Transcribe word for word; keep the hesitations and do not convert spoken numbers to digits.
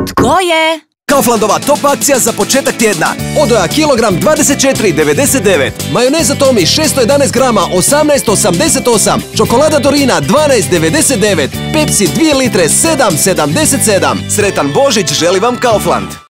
Tko je? Kauflandova top akcija za početak tjedna. Odoja kilogram dvadeset četiri devedeset devet. Majoneza Tomi šesto jedanaest grama osamnaest osamdeset osam. Čokolada Dorina dvanaest devedeset devet. Pepsi dvije litre sedam sedamdeset sedam. Sretan Božić želi vam Kaufland.